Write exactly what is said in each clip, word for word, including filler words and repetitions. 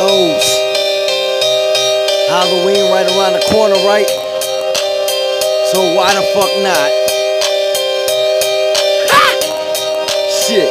knows. Halloween right around the corner, right? So why the fuck not? Ha! Shit.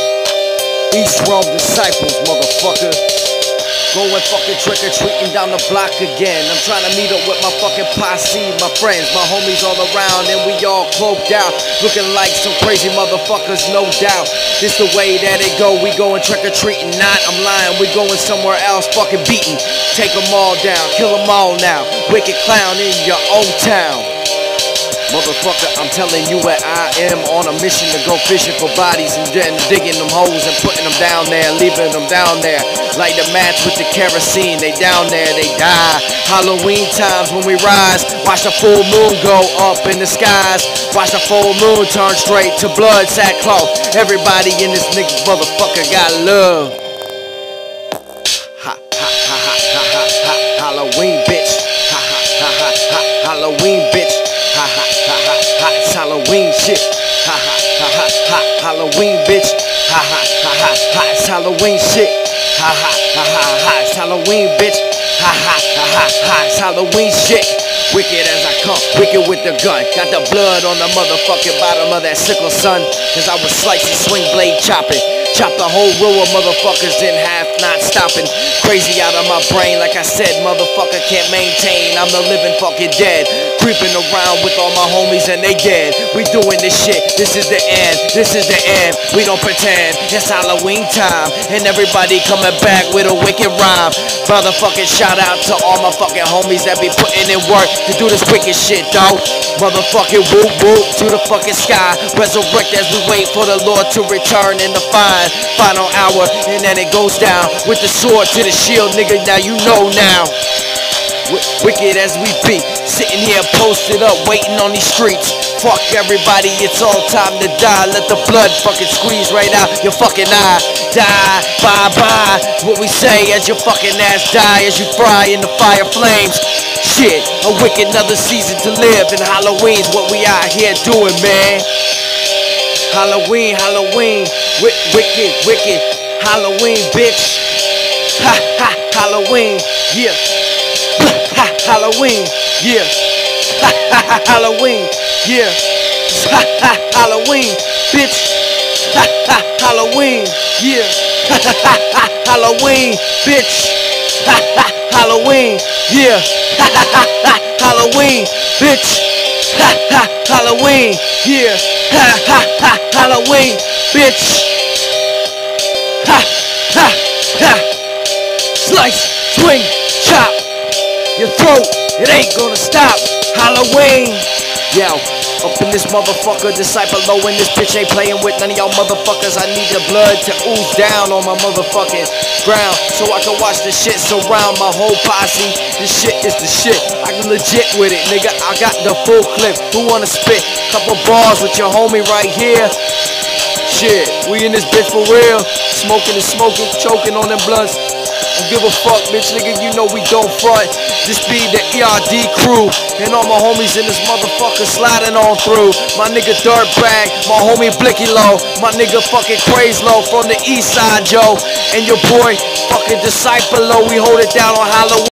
East Realm Disciples, motherfucker. Going fucking trick-or-treating down the block again. I'm trying to meet up with my fucking posse, my friends, my homies all around, and we all cloaked out, looking like some crazy motherfuckers, no doubt. This the way that it go, we going trick-or-treating, not, I'm lying, we going somewhere else, fucking beating. Take them all down, kill them all now. Wicked clown in your own town. Motherfucker, I'm telling you where I am, on a mission to go fishing for bodies and then digging them holes and putting them down there, leaving them down there. Like the match with the kerosene, they down there, they die. Halloween times when we rise, watch the full moon go up in the skies. Watch the full moon turn straight to blood sackcloth. Everybody in this nigga motherfucker got love. Ha ha ha ha ha ha ha. Halloween bitch. Ha ha ha ha ha. Halloween bitch. Ha ha ha ha ha. It's Halloween shit. Ha ha ha ha ha. Halloween bitch. Ha ha ha ha ha. It's Halloween shit. Ha ha ha ha ha. It's Halloween bitch. Ha ha ha ha ha. It's Halloween shit. Wicked as I come, wicked with the gun. Got the blood on the motherfucking bottom of that sickle, son. Cause I was slicing, swing blade chopping. Chop the whole row of motherfuckers in half, not stopping. Crazy out of my brain, like I said, motherfucker can't maintain. I'm the living fucking dead. Creeping around with all my homies and they dead. We doing this shit, this is the end, this is the end. We don't pretend, it's Halloween time. And everybody coming back with a wicked rhyme. Motherfucking shout out to all my fucking homies that be putting in work to do this wicked shit, dawg. Motherfucking whoop whoop to the fucking sky. Resurrect as we wait for the Lord to return in the fine final hour. And then it goes down with the sword to the shield, nigga, now you know now. Wicked as we be, sitting here posted up, waiting on these streets. Fuck everybody, it's all time to die. Let the blood fucking squeeze right out your fucking eye. Die, bye bye, is what we say as your fucking ass die, as you fry in the fire flames. Shit, a wicked another season to live, and Halloween's what we out here doing, man. Halloween, Halloween, wicked, wicked, Halloween, bitch. Ha ha, Halloween, yeah. Ha, Halloween, yeah. Ha, ha, ha, Halloween, yeah. Ha, ha, Halloween, bitch. Ha, ha, Halloween, yeah. Ha, ha, ha, Halloween, bitch. Ha, ha, Halloween, yeah. Ha, ha, ha, Halloween, bitch. Ha, ha, Halloween, yeah. Ha, ha, ha, Halloween, bitch. Ha, ha, ha. Slice, swing, chop. Your throat, it ain't gonna stop. Halloween. Yo, up in this motherfucker, disciple low in this bitch ain't playing with none of y'all motherfuckers. I need the blood to ooze down on my motherfucking ground so I can watch the shit surround my whole posse. This shit is the shit. I can legit with it, nigga. I got the full clip. Who wanna spit? Couple bars with your homie right here. Shit, we in this bitch for real. Smoking and smoking, choking on them blunts. Don't give a fuck, bitch, nigga, you know we don't front. This be the E R D crew, and all my homies in this mmotherfucker sliding on through. My nigga Dirtbag, my homie Blicky Low, my nigga fucking Craze Low from the east side, yo. And your boy fucking Disciple Low, we hold it down on Halloween.